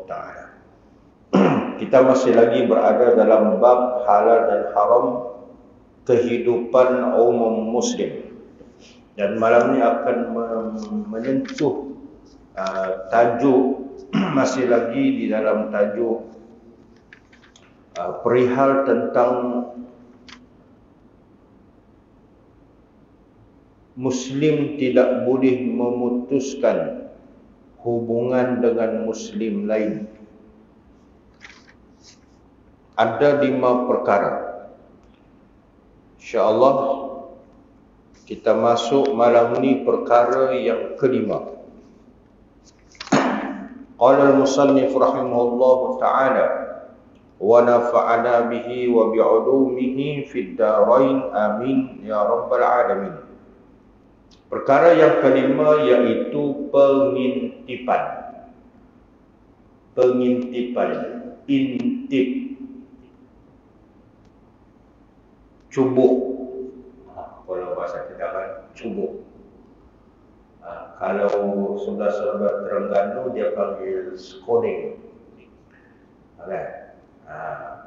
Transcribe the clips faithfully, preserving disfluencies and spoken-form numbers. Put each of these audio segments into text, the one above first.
taala. Kita masih lagi berada dalam bab halal dan haram kehidupan umum muslim. Dan malam ini akan menyentuh uh, tajuk masih lagi di dalam tajuk uh, perihal tentang Muslim tidak boleh memutuskan hubungan dengan Muslim lain. Ada lima perkara. InsyaAllah kita masuk malam ini perkara yang kelima. Qala al-musannif rahimahullah ta'ala wa nafa'ana bihi wa bi'ulumihi fid darain amin ya rabbal alamin. Perkara yang kelima iaitu pengintipan. Pengintipan, intip, cubuk. Ha, kalau bahasa kita kan cubuk. Ha, kalau saudara-saudara Terengganu dia panggil skoding. Okay. Ha.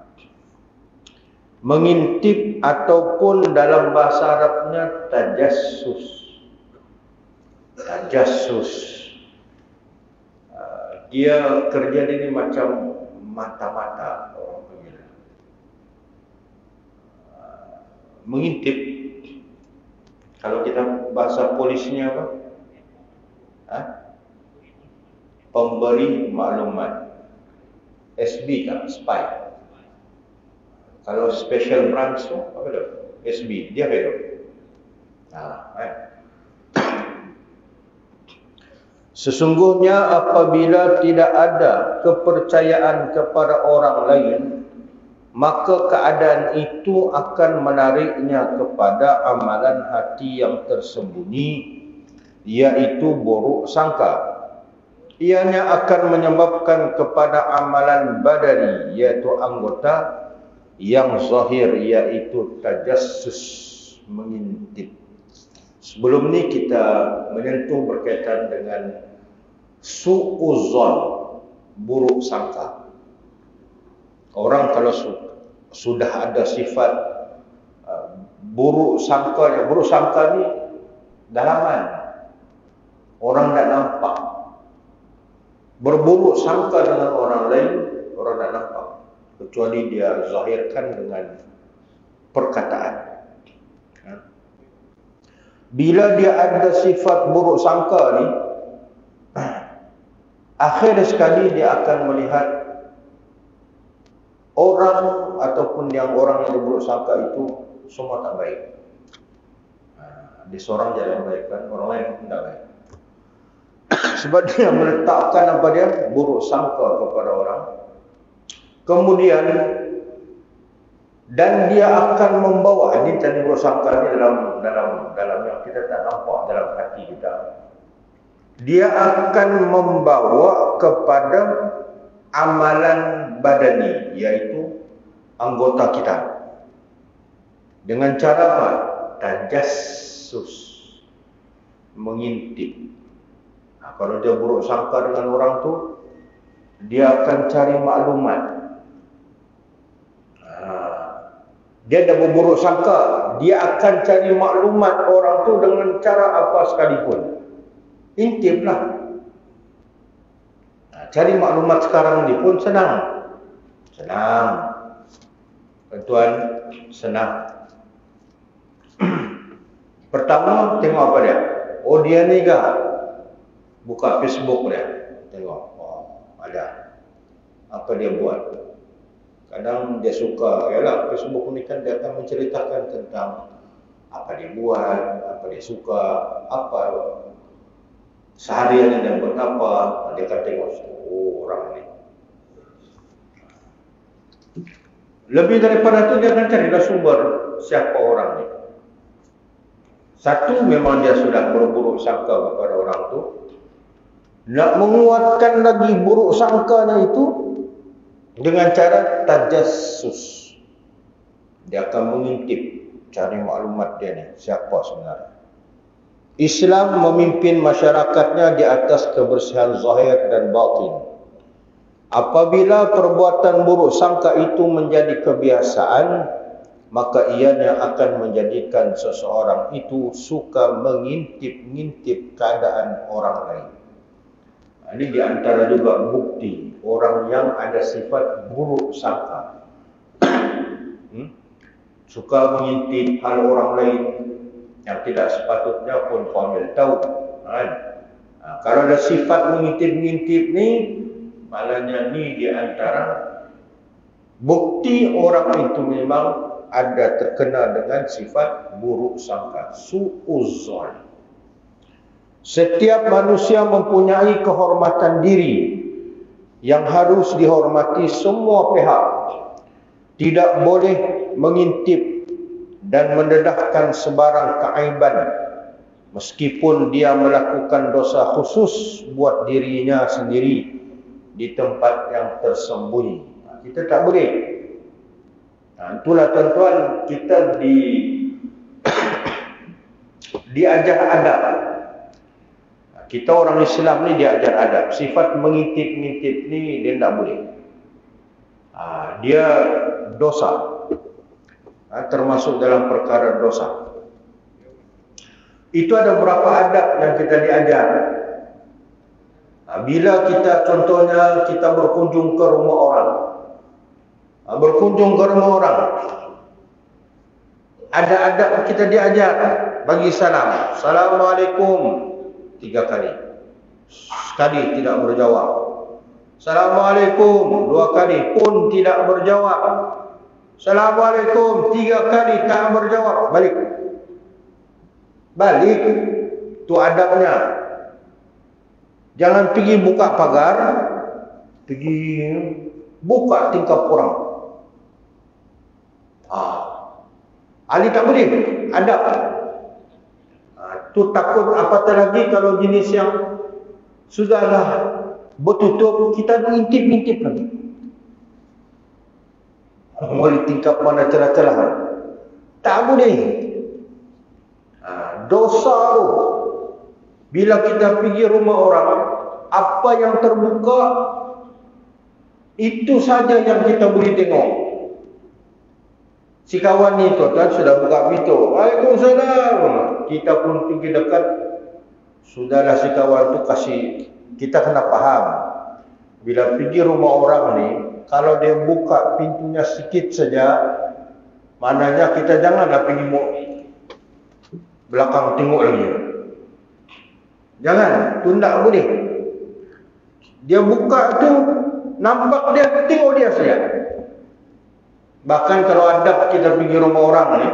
Mengintip ataupun dalam bahasa Arabnya tajassus. Tajassus. Uh, dia kerja dia ni macam mata-mata orang panggil. Uh, mengintip. Kalau kita bahasa polisnya apa? Ha? Pemberi maklumat. S B kan? Spy. Kalau special branch tu apa tu? S B. Dia apa tu? Ah, eh. Sesungguhnya apabila tidak ada kepercayaan kepada orang lain, maka keadaan itu akan menariknya kepada amalan hati yang tersembunyi, iaitu buruk sangka. Ianya akan menyebabkan kepada amalan badani, iaitu anggota, yang zahir, iaitu tajassus, mengintip. Sebelum ni kita menyentuh berkaitan dengan su'uzon, buruk sangka. Orang kalau su sudah ada sifat uh, buruk sangka, buruk sangka ni dalaman. Orang tak nampak. Berburuk sangka dengan orang lain, orang tak nampak. Kecuali dia zahirkan dengan perkataan. Bila dia ada sifat buruk sangka ni, akhir sekali dia akan melihat orang ataupun yang orang yang buruk sangka itu semua tak baik. Dia seorang jalan baik kan, orang lain pun tak baik. Sebab dia meletakkan apa dia buruk sangka kepada orang. Kemudian dan dia akan membawa, ini tadi buruk sangka ni dalam dalam dalam yang kita tak nampak dalam hati kita. Dia akan membawa kepada amalan badani, yaitu anggota kita. Dengan cara apa? Tajassus, mengintip. Nah, kalau dia buruk sangka dengan orang tu, dia akan cari maklumat. Dia dah berburuk sangka, dia akan cari maklumat orang tu dengan cara apa sekalipun. Intiplah. Nah, cari maklumat sekarang ni pun senang. Senang. Tuan, senang. Pertama, tengok apa dia? Oh, dia ni ke? Buka Facebook dia. Tengok. Oh, ada. Apa dia buat? Kadang dia suka, yalah Facebook ni kan dia akan menceritakan tentang apa dia buat, apa dia suka, apa seharian dia buat apa. Dia akan tengok, oh orang ni. Lebih daripada itu dia akan carilah sumber siapa orang ni. Satu, memang dia sudah berburuk sangka kepada orang tu. Nak menguatkan lagi buruk sangkanya itu dengan cara tajassus. Dia akan mengintip, cari maklumat dia ni, siapa sebenarnya. Islam memimpin masyarakatnya di atas kebersihan zahir dan batin. Apabila perbuatan buruk sangka itu menjadi kebiasaan, maka ianya akan menjadikan seseorang itu suka mengintip-ngintip keadaan orang lain. Ini diantara juga bukti orang yang ada sifat buruk sangka. hmm? Suka mengintip hal orang lain yang tidak sepatutnya pun kau ambil tahu. Kan? Nah, kalau ada sifat mengintip-ngintip ni, maknanya ni diantara bukti orang itu memang ada terkena dengan sifat buruk sangka, su'uzzon. Setiap manusia mempunyai kehormatan diri yang harus dihormati semua pihak. Tidak boleh mengintip dan mendedahkan sebarang keaiban, meskipun dia melakukan dosa khusus buat dirinya sendiri di tempat yang tersembunyi. Kita tak boleh. Nah, itulah tuan-tuan, kita di diajar adab. Kita orang Islam ni diajar adab. Sifat mengintip-ngintip ni dia tak boleh. Ha, dia dosa. Ha, termasuk dalam perkara dosa. Itu ada beberapa adab yang kita diajar. Ha, bila kita contohnya kita berkunjung ke rumah orang. Ha, berkunjung ke rumah orang. Ada adab kita diajar. Bagi salam. Assalamualaikum. Tiga kali. Sekali tidak berjawab. Assalamualaikum. Dua kali pun tidak berjawab. Assalamualaikum. Tiga kali tak berjawab. Balik. Balik. Itu adabnya. Jangan pergi buka pagar. Pergi buka tingkap orang. Ah. Ali tak boleh. Adab. Tu takut apatah lagi kalau jenis yang sudahlah bertutup, kita mengintip-intip lagi. Boleh tingkap mana celah-celah. Tak boleh. Ha, dosa tu. Bila kita pergi rumah orang, apa yang terbuka, itu saja yang kita boleh tengok. Si kawan ni tuan-tuan sudah buka pintu. Waalaikumsalam. Kita pun pergi dekat. Sudahlah si kawan tu kasih. Kita kena faham. Bila pergi rumah orang ni, kalau dia buka pintunya sikit saja, maknanya kita janganlah pergi belakang tengok lagi. Jangan. Tu tak boleh. Dia buka tu, nampak dia, tengok dia saja. Bahkan kalau adab kita pergi rumah orang ni,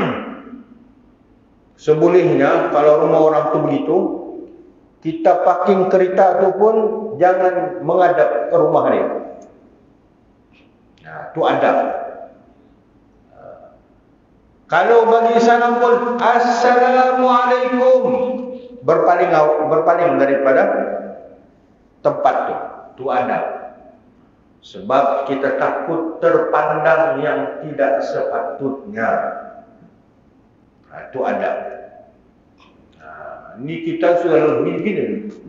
sebolehnya kalau rumah orang tu begitu, kita parking kereta tu pun jangan menghadap ke rumah dia. Nah, tu adab. Kalau bagi salam pun Assalamualaikum, berpaling berpaling daripada tempat tu. Tu adab. Sebab kita takut terpandang yang tidak sepatutnya. Nah, itu adab. Nah, ini kita sudah lebih gini.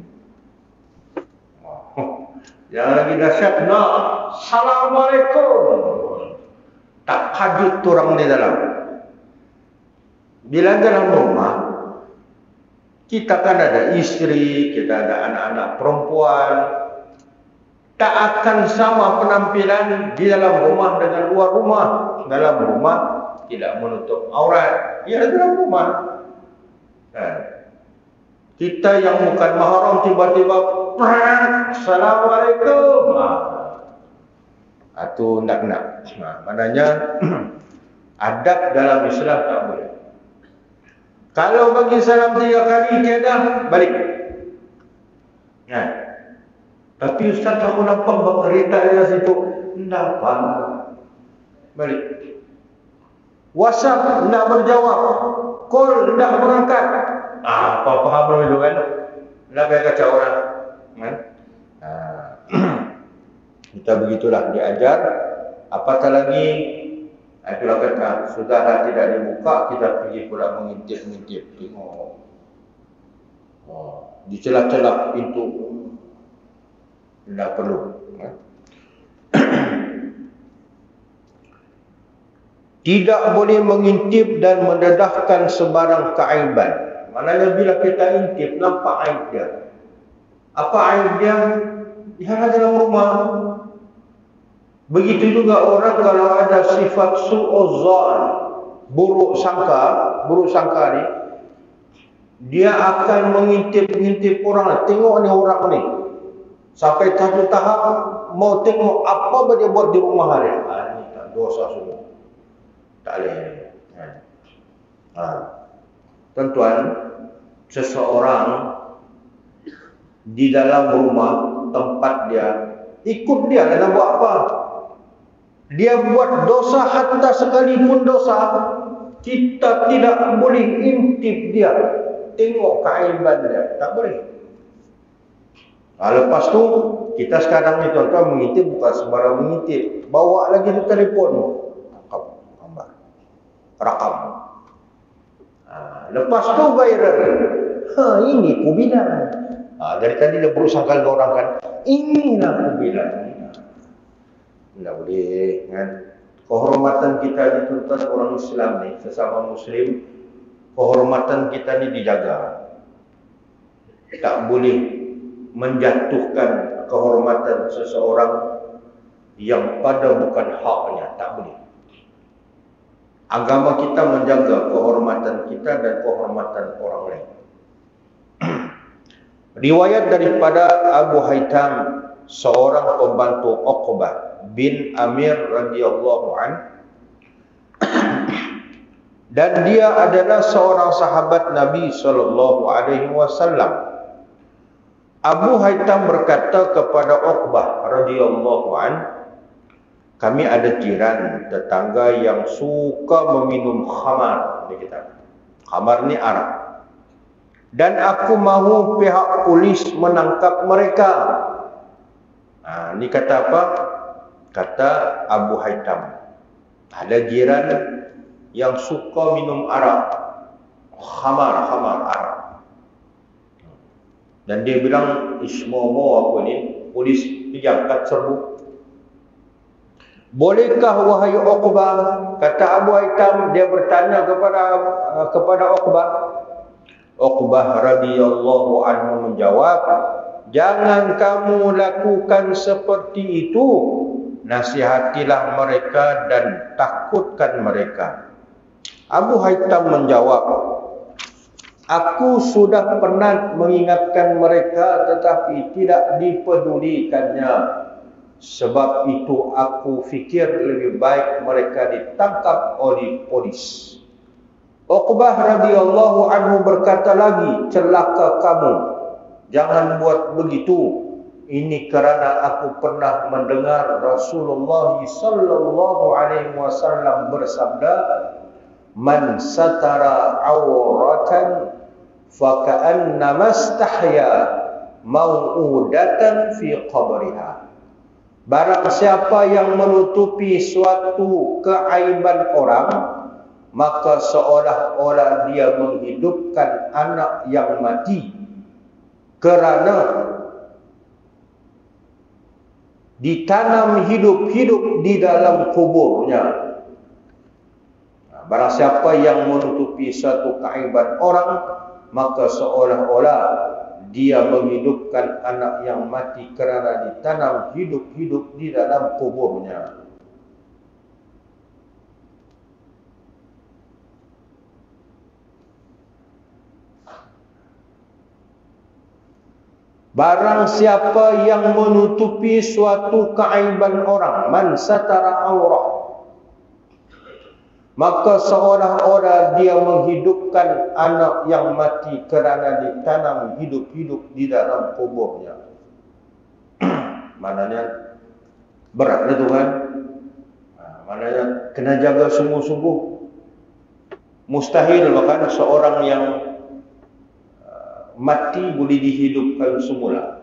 Oh, yang lagi dahsyat, nah, Assalamualaikum. Tak hajut orang di dalam. Bila dalam rumah, kita kan ada istri, kita ada anak-anak perempuan. Tak akan sama penampilan di dalam rumah dengan luar rumah. Dalam rumah tidak menutup aurat. Ya, dalam rumah. Nah, kita yang bukan mahram tiba-tiba Assalamualaikum. Itu nak nak. Nah, maknanya adab dalam Islam tak boleh. Kalau bagi salam tiga kali tiada, balik. Nah, tapi Ustaz, aku nampak berkereta di situ. Tak apa. Balik. WhatsApp tidak berjawab. Call tidak berangkat. Ah, apa faham dulu kan? Tidak payah kacau orang. Kan? Ah. Kita begitulah diajar. Apatah lagi, itulah kata, sudahlah tidak dibuka, kita pergi pula mengintip-ngintip. Tengok. Oh, di celah-celah pintu. Tidak perlu. Tidak boleh mengintip dan mendedahkan sebarang keaiban. Maknanya bila kita intip, nampak aib dia. Apa aib dia? Dia ada dalam rumah. Begitu juga orang kalau ada sifat su'uzzan, buruk sangka, buruk sangka ni, dia akan mengintip-ngintip orang. Tengok ni orang ni. Sampai satu tahap mau tengok apa dia buat di rumah dia. Ha, ini tak dosa semua. Tak boleh. Ha. Tuan-tuan, seseorang di dalam rumah tempat dia, ikut dia dalam buat apa? Dia buat dosa, hatta sekalipun dosa, kita tidak boleh intip dia, tengok keaiban dia, tak boleh. Nah, lepas tu kita sekarang ni tuan-tuan mengintip bukan sembarang mengintip, bawa lagi di telefon, rakam gambar, rakam. Nah, lepas tu viral. Ha, ini kubilan. Ha, dari tadi dia berusaha kalau orang kan, inilah kubilan. Tidak boleh, kan? Kehormatan kita ni tuan-tuan orang Islam ni, sesama Muslim, kehormatan kita ni dijaga. Tak boleh menjatuhkan kehormatan seseorang yang pada bukan haknya, tak boleh. Agama kita menjaga kehormatan kita dan kehormatan orang lain. Riwayat daripada Abu Haytham, seorang pembantu Uqbah bin Amir radhiyallahu an, dan dia adalah seorang sahabat Nabi sallallahu alaihi wasallam. Abu Haytham berkata kepada Uqbah radhiyallahu an, kami ada jiran tetangga yang suka meminum khamar. Dia kata, khamar ni arak. Dan aku mahu pihak polis menangkap mereka. Nah, ni kata apa? Kata Abu Haytham, ada jiran yang suka minum arak, khamar, khamar, arak. Dan dia bilang, ismomo aku ni, polis pergi angkat serbu. Bolehkah wahai Uqbah? Kata Abu Haytham, dia bertanya kepada kepada Uqbah. Uqbah radhiyallahu anhu menjawab, jangan kamu lakukan seperti itu. Nasihatilah mereka dan takutkan mereka. Abu Haytham menjawab, aku sudah pernah mengingatkan mereka tetapi tidak dipedulikannya. Sebab itu aku fikir lebih baik mereka ditangkap oleh polis. Uqbah radhiyallahu anhu berkata lagi, celaka kamu, jangan buat begitu. Ini kerana aku pernah mendengar Rasulullah sallallahu alaihi wasallam bersabda, man satara auratan faka'annama istahya mau'udatan fi qabriha. Barang siapa yang menutupi suatu keaiban orang, maka seolah-olah dia menghidupkan anak yang mati kerana ditanam hidup-hidup di dalam kuburnya. Barang siapa yang menutupi suatu keaiban orang, maka seolah-olah dia menghidupkan anak yang mati kerana ditanam hidup-hidup di dalam kuburnya. Barang siapa yang menutupi suatu keaiban orang, man satara aurah, maka seolah-olah dia menghidupkan anak yang mati kerana ditanam hidup-hidup di dalam kuburnya. Maknanya berat itu kan. Maknanya kena jaga sungguh-sungguh. Mustahil bahkan seorang yang mati boleh dihidupkan semula.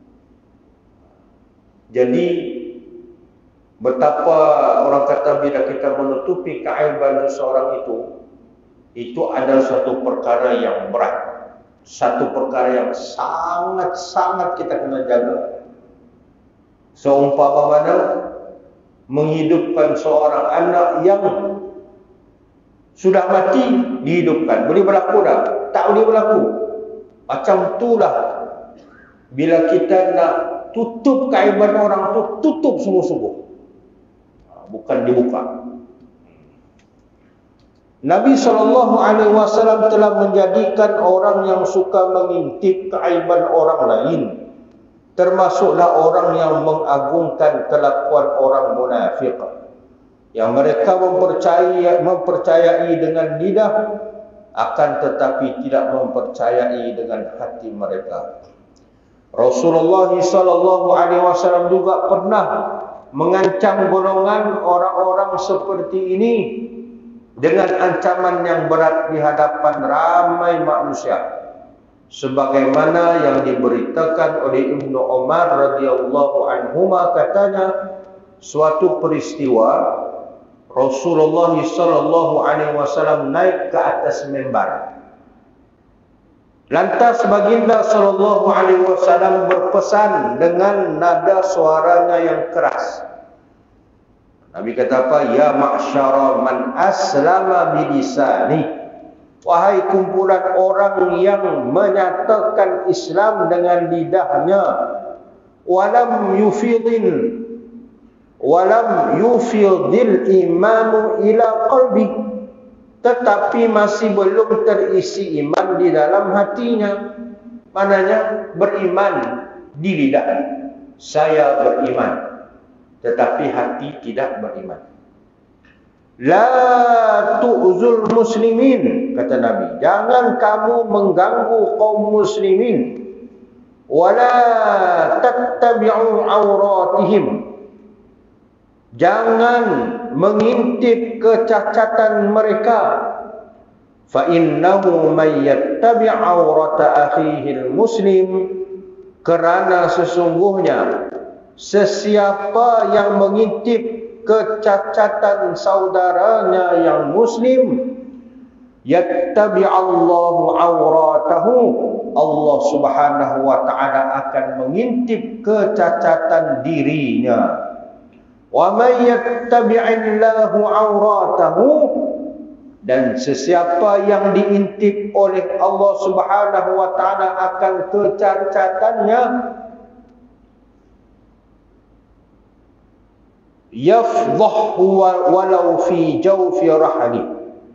Jadi betapa orang kata bila kita menutupi keaiban seseorang itu, itu adalah satu perkara yang berat, satu perkara yang sangat-sangat kita kena jaga. Seumpama mana menghidupkan seorang anak yang sudah mati, dihidupkan. Boleh berlaku tak? Tak boleh berlaku. Macam itulah bila kita nak tutup keaiban orang tu, tutup sungguh-sungguh, bukan dibuka. Nabi sallallahu alaihi wasallam telah menjadikan orang yang suka mengintip keaiban orang lain, termasuklah orang yang mengagungkan kelakuan orang munafik, yang mereka mempercayai, mempercayai dengan lidah, akan tetapi tidak mempercayai dengan hati mereka. Rasulullah sallallahu alaihi wasallam juga pernah mengancam golongan orang-orang seperti ini dengan ancaman yang berat di hadapan ramai manusia, sebagaimana yang diberitakan oleh Ibnu Umar radhiyallahu anhuma. Katanya, suatu peristiwa Rasulullah sallallahu alaihi wasallam naik ke atas mimbar. Lantas baginda sallallahu alaihi wasallam berpesan dengan nada suaranya yang keras. Nabi kata apa? Ya ma'syara man aslama bilisani, wahai kumpulan orang yang menyatakan Islam dengan lidahnya, walam yufidin walam yufidil imanu ila qalbi, tetapi masih belum terisi iman di dalam hatinya. Mananya beriman di lidah, saya beriman, tetapi hati tidak beriman. La tu'zul muslimin, kata Nabi, jangan kamu mengganggu kaum muslimin. Wala tattabi'u awratihim, jangan mengintip kecacatan mereka. Fa innahu may yattabi' awrata akhihi muslim, kerana sesungguhnya sesiapa yang mengintip kecacatan saudaranya yang muslim, yattabi'allahu awratahu, Allah subhanahu wa ta'ala akan mengintip kecacatan dirinya. Wa may yattabi'illahu awratahu, dan sesiapa yang diintip oleh Allah subhanahu wa ta'ala akan kecacatannya, yafdhahu walau fi jawfi rahli,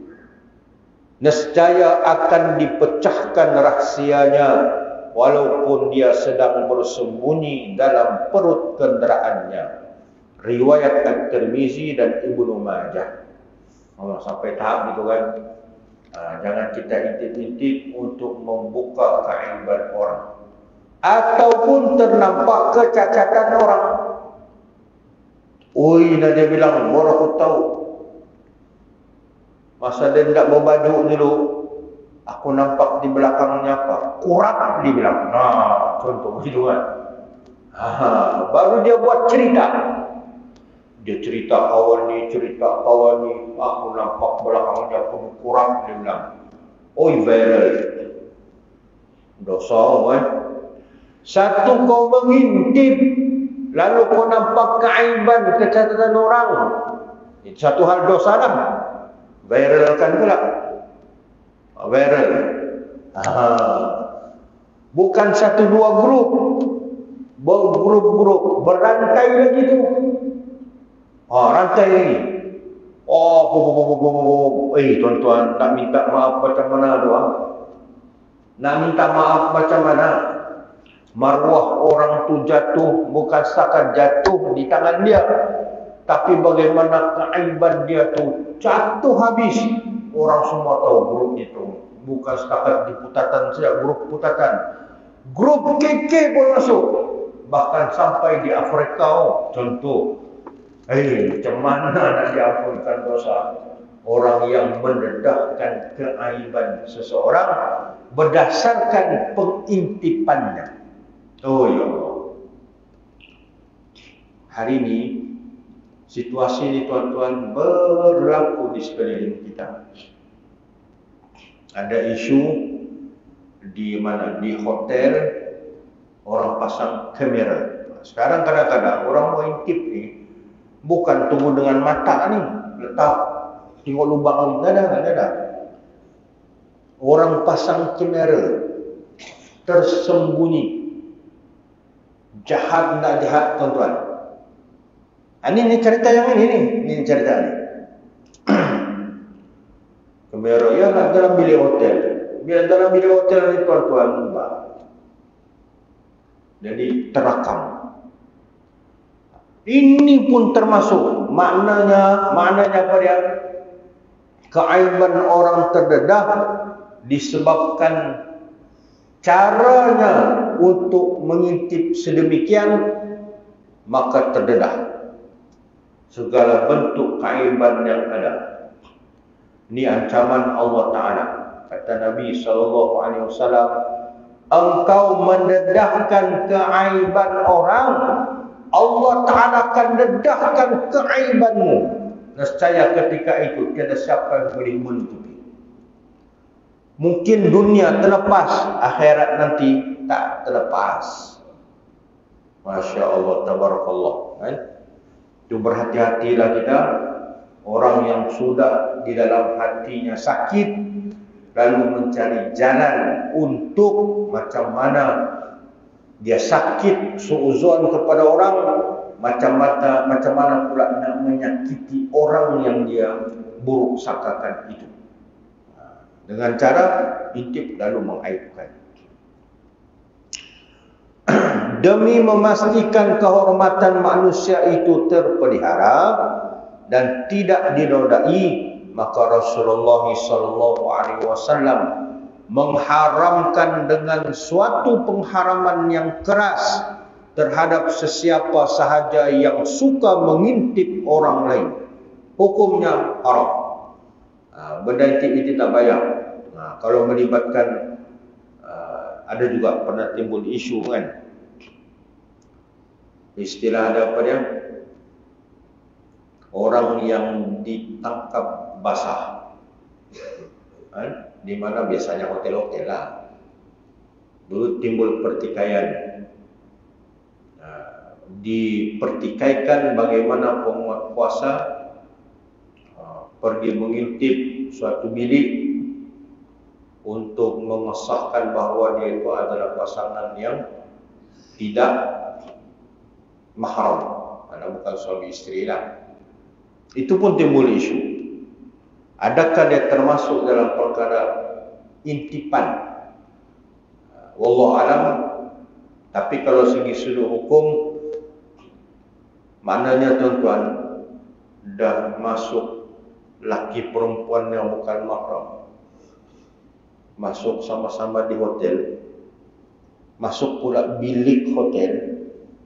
nescaya akan dipecahkan rahsianya walaupun dia sedang bersembunyi dalam perut kenderaannya. Riwayat At-Tirmizi dan Ibnu Majah. Oh, sampai tahap itu kan, ha, jangan kita intip-intip untuk membuka keaiban orang ataupun ternampak kecacatan orang. Oi, nak dia bilang, baru aku tahu, masa dia tidak berbaju dulu, aku nampak di belakangnya apa? Kurap, dia bilang. Nah, contoh begitu kan. Ha, baru dia buat cerita. Dia cerita kawan ni, cerita kawan ni, aku nampak belakangnya penuh kurap, dia bilang. Oi, viral. Dosa kan. Satu, kau mengintip, lalu kau nampak keaiban, kecacatan orang, itu satu hal dosa lah. Viralkan pula. Viral. Ah. Bukan satu dua grup, bergrup-grup, berantai lagi tu. Ah, rantai lagi. Oh, bu, bu, bu, bu, bu, bu. Eh, tuan-tuan, nak minta maaf macam mana tu? Ah? Nak minta maaf macam mana? Marwah orang tu jatuh bukan setakat jatuh di tangan dia, tapi bagaimana keaiban dia tu jatuh habis. Orang semua tahu grup itu. Bukan setakat di Putatan saja, grup Putatan, grup K K pun masuk. Bahkan sampai di Afrika. Oh, contoh, eh, macam mana nak diampunkan dosa orang yang mendedahkan keaiban seseorang berdasarkan pengintipannya. Oh ya Allah. Hari ini situasi ini tuan-tuan berlaku di sekeliling kita. Ada isu di mana? Di hotel orang pasang kamera. Sekarang kadang-kadang orang mau intip ni, Bukan tunggu dengan mata ni, letak tengok lubang ni, tak ada, tak ada. Orang pasang kamera, tersembunyi, jahat tak jahat tuan-tuan. Ini, ini cerita yang ini, ini, ini cerita ni. Kamera ya dalam bilik hotel. Bila dalam bilik hotel ni tuan-tuan, jadi terakam. Ini pun termasuk maknanya, maknanya apa dia? Keaiban orang terdedah disebabkan caranya untuk mengintip sedemikian, maka terdedah segala bentuk keaiban yang ada. Ini ancaman Allah Ta'ala. Kata Nabi sallallahu alaihi wasallam, engkau mendedahkan keaiban orang, Allah Ta'ala akan dedahkan keaibanmu. Nescaya ketika itu tiada siapa yang boleh menutupi. Mungkin dunia terlepas, akhirat nanti tak terlepas. Masya Allah, tabarakallah. Kan? Itu berhati-hatilah kita. Orang yang sudah di dalam hatinya sakit, lalu mencari jalan untuk macam mana dia sakit suuzon kepada orang, macam mana macam mana pula nak menyakiti orang yang dia buruk sangkakan itu, dengan cara intip lalu mengaibkan. Demi memastikan kehormatan manusia itu terpelihara dan tidak dinodai, maka Rasulullah sallallahu alaihi wasallam mengharamkan dengan suatu pengharaman yang keras terhadap sesiapa sahaja yang suka mengintip orang lain. Hukumnya haram. Ha, benda intip itu tak bayar. Ha, kalau melibatkan, uh, ada juga pernah timbul isu kan, istilah ada apa dia, orang yang ditangkap basah, kan? Di mana biasanya hotel-hotel lah. Dulu timbul pertikaian. Nah, dipertikaikan bagaimana penguasa uh, pergi mengintip suatu bilik untuk mengesahkan bahawa dia itu adalah pasangan yang tidak mahram, karena bukan suami isteri lah. Itu pun timbul isu. Adakah dia termasuk dalam perkara intipan? Wallahu alam. Tapi kalau segi sudut hukum, maknanya tuan-tuan, dah masuk laki perempuan yang bukan mahram, masuk sama-sama di hotel, masuk pula bilik hotel.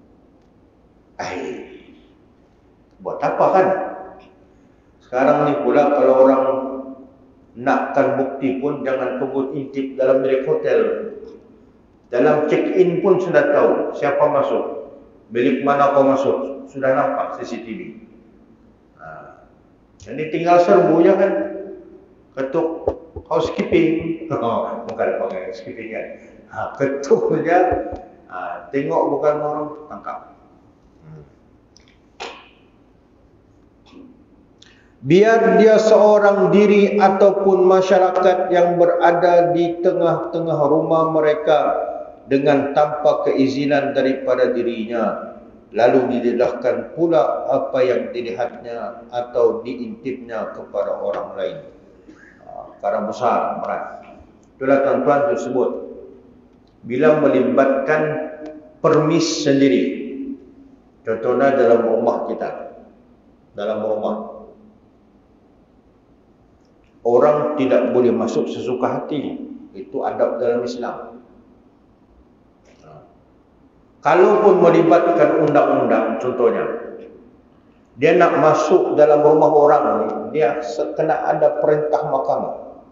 Eh, buat apa kan? Sekarang ni pula kalau orang nakkan bukti pun jangan tunggu intip dalam bilik hotel. Dalam check-in pun sudah tahu siapa masuk, bilik mana kau masuk, sudah nampak C C T V. Ha. Jadi tinggal serbu je kan, ketuk housekeeping, oh, bukan pakai housekeeping kan, ha, ketuk je, ha, tengok bukan orang, tangkap. Biar dia seorang diri ataupun masyarakat yang berada di tengah-tengah rumah mereka dengan tanpa keizinan daripada dirinya, lalu didedahkan pula apa yang dilihatnya atau diintipnya kepada orang lain. Perkara besar, berat. Itulah tuan-tuan tersebut. Bila melibatkan permis sendiri, contohnya dalam rumah kita, dalam rumah, orang tidak boleh masuk sesuka hati. Itu adab dalam Islam. Kalaupun melibatkan undang-undang, contohnya, dia nak masuk dalam rumah orang ni, dia kena ada perintah mahkamah.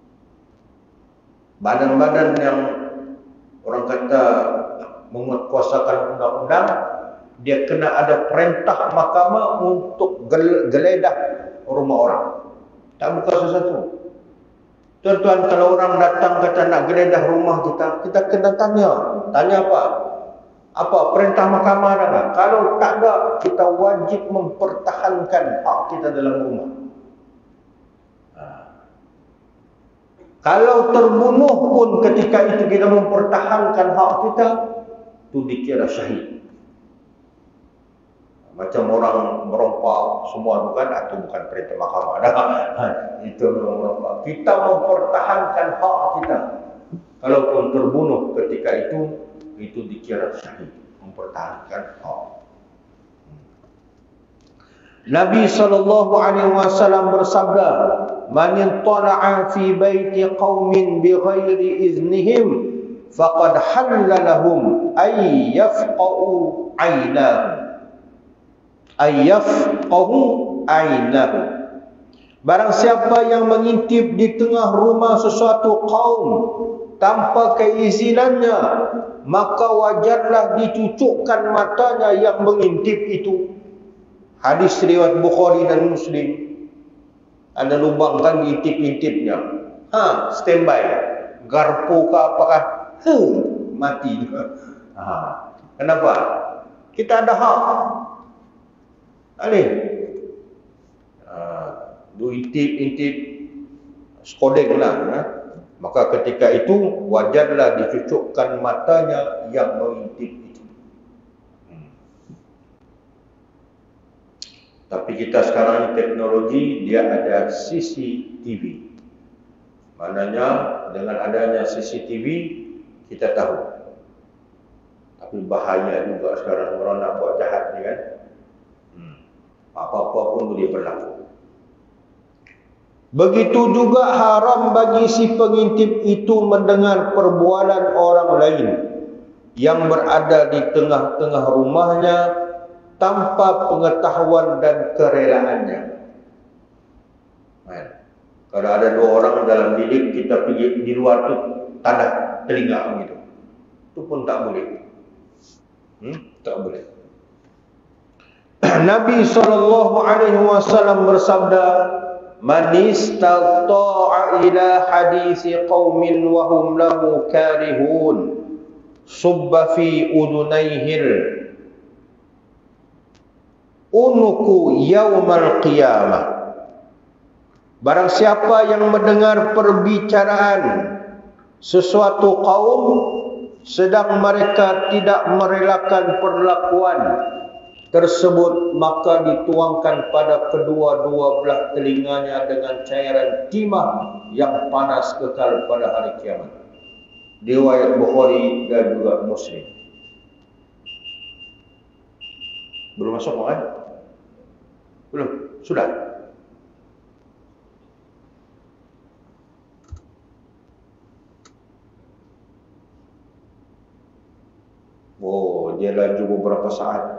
Badan-badan yang orang kata menguatkuasakan undang-undang, dia kena ada perintah mahkamah untuk geledah rumah orang. Tak buka sesuatu. Tuan-tuan, kalau orang datang kata nak geledah rumah kita, kita kena tanya. Tanya apa? Apa perintah mahkamah ada? Kalau tak ada, kita wajib mempertahankan hak kita dalam rumah. Ha. Kalau terbunuh pun ketika itu kita mempertahankan hak kita, itu dikira syahid. Macam orang merompak semua tu kan, itu bukan perintah mahkamah dah. Itu merompak. Kita mempertahankan hak kita. Kalaupun terbunuh ketika itu, itu dikira syahid, mempertahankan hak. Nabi sallallahu alaihi wasallam bersabda, "Man intala'a fi baiti qaumin bighairi iznihim faqad halla lahum ay yafqa'u 'ainahum." Ayyafqahu ainahu. Barang siapa yang mengintip di tengah rumah sesuatu kaum tanpa keizinannya, maka wajarlah dicucukkan matanya yang mengintip itu. Hadis riwayat Bukhari dan Muslim. Ada lubang kan diintip-intipnya. Ha, standby. Garpu ke apakah? He, mati. Ha. Kenapa? Kita ada hak. Alih, uh, du intip-intip skodeng lah, nah. Maka ketika itu wajarlah dicucukkan matanya yang mengintip itu. Hmm. Tapi kita sekarang teknologi dia ada C C T V. Maknanya dengan adanya C C T V kita tahu. Tapi bahaya juga sekarang orang nak buat jahat ni kan. Apa-apa pun boleh berlaku. Begitu juga haram bagi si pengintip itu mendengar perbualan orang lain yang berada di tengah-tengah rumahnya tanpa pengetahuan dan kerelaannya. Kalau ada dua orang dalam bilik, kita pergi di luar tu tadah telinga begitu, itu pun tak boleh. Hmm? Tak boleh. Nabi sallallahu alaihi wasallam bersabda, "Man istata'a ila hadisi qaumin wa hum lahu karihun, subba fi udunayhil unuku yaumal qiyamah." Barang siapa yang mendengar perbicaraan sesuatu kaum sedang mereka tidak merelakan perlakuan tersebut, maka dituangkan pada kedua-dua belah telinganya dengan cairan timah yang panas kekal pada hari kiamat. Riwayat Bukhari dan juga Muslim. Belum masuk kan? Belum? Sudah? Oh, dia laju beberapa saat.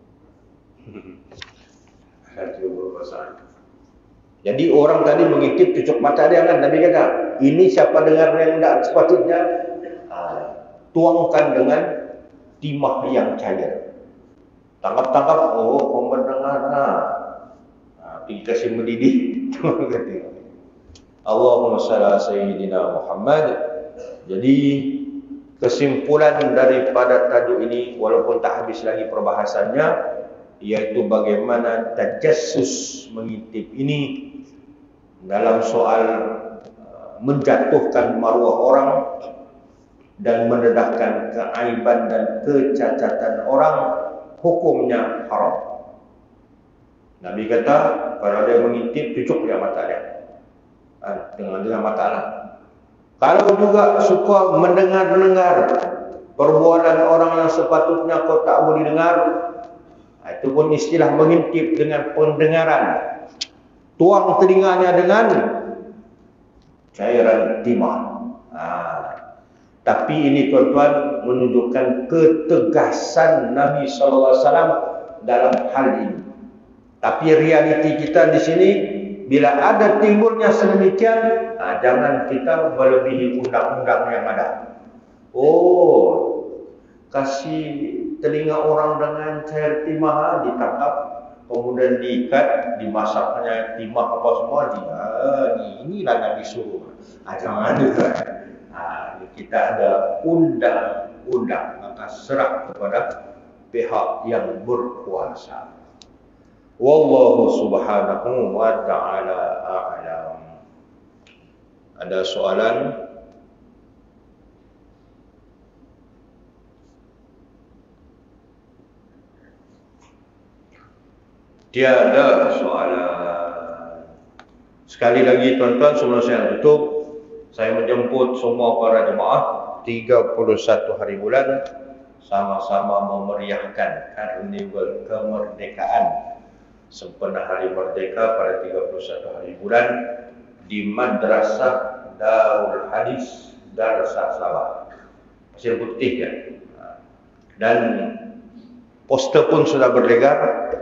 Jadi orang tadi mengintip cucuk mata dia kan, Nabi kata, ini siapa dengar yang tidak sepatutnya, ah, tuangkan dengan timah yang cair. Tangkap-tangkap, oh kau mendengar, ah, pergi kasih mendidih. Allahumma salli ala sayyidina Muhammad. Jadi kesimpulan daripada tajuk ini, walaupun tak habis lagi perbahasannya, yaitu bagaimana tajassus mengintip ini dalam soal uh, menjatuhkan maruah orang dan mendedahkan keaiban dan kecacatan orang, hukumnya haram. Nabi kata, kalau dia mengintip, cucuk dia mata dia, ha, dengan dengan mata lah. Kalau juga suka mendengar-dengar perbualan orang yang sepatutnya kau tak boleh dengar, itu pun istilah mengintip dengan pendengaran. Tuang telinganya dengan cairan timah. Nah, tapi ini tuan-tuan menunjukkan ketegasan Nabi sallallahu alaihi wasallam dalam hal ini. Tapi realiti kita di sini, bila ada timbulnya sedemikian, nah, jangan kita melebihi undang-undang yang ada. Oh, kasih telinga orang dengan cair timah ditangkap, kemudian diikat, dimasaknya timah apa semua, dia, ini, inilah Nabi suruh. Ah, jangan juga. Ah, kita ada undang undang, maka serah kepada pihak yang berkuasa. Wallahu subhanahu wa ta'ala a'lam. Ada soalan? Tiada soalan. Sekali lagi tuan-tuan, sebelum saya tutup, saya menjemput semua para jemaah tiga puluh satu hari bulan sama-sama memeriahkan karnival kemerdekaan sempena Hari Merdeka pada tiga puluh satu hari bulan di Madrasah Darul Hadis Darussalam Sabah, Pasir Putih ya. Dan poster pun sudah berlegar.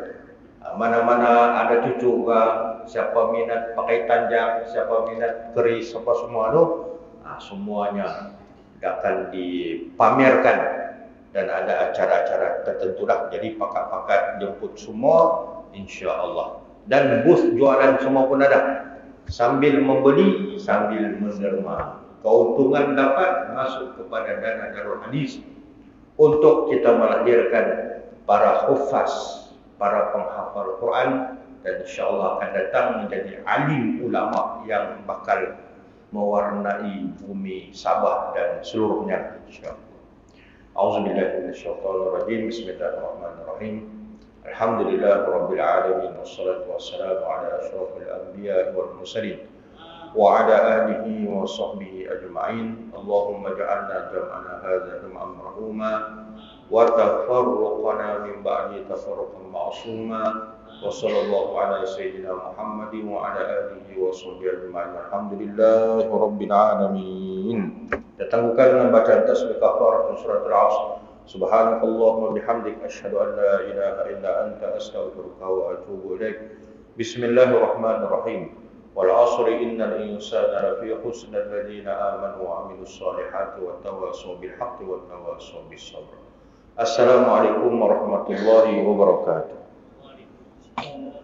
Mana-mana ada cucu ke, siapa minat pakai tanjang, siapa minat keris, apa semua tu, nah, semuanya akan dipamerkan dan ada acara-acara tertentu dah. Jadi pakat-pakat jemput semua, insya-Allah. Dan booth jualan semua pun ada. Sambil membeli, sambil menerima. Keuntungan dapat masuk kepada dana Darul Hadis untuk kita melahirkan para hufaz, para penghafal Quran, dan insya-Allah akan datang menjadi alim ulama yang bakal mewarnai bumi Sabah dan seluruhnya insya-Allah. A'udzubillahi minasyaitonir rajim. Bismillahirrahmanirrahim. Alhamdulillahirabbil alamin wassalatu wassalamu ala asyrofil anbiya'i wal mursalin wa ala alihi wa sahbihi ajma'in. Allahumma ja'alna jam'ana hadza jam'an marhuma wa tafarruqana min ba'di tafarruqan ma'suma. Wa sallallahu ala sayyidina Muhammadin wa ala alihi wa sahbihi ajma'in. Alhamdulillahi rabbil alamin. Kita tangguhkan dengan bacaan tasbih kafarat surat Al-Asr. Subhanakallahumma bihamdik asyhadu an la ilaha illa anta astaghfiruka wa atubu ilaik. Bismillahirrahmanirrahim. Wal 'asri innal insana lafi khusr alladziina aamanu wa 'amilus shalihati wa tawassaw bil haqqi wa tawassaw bis sabr. Assalamualaikum warahmatullahi wabarakatuh.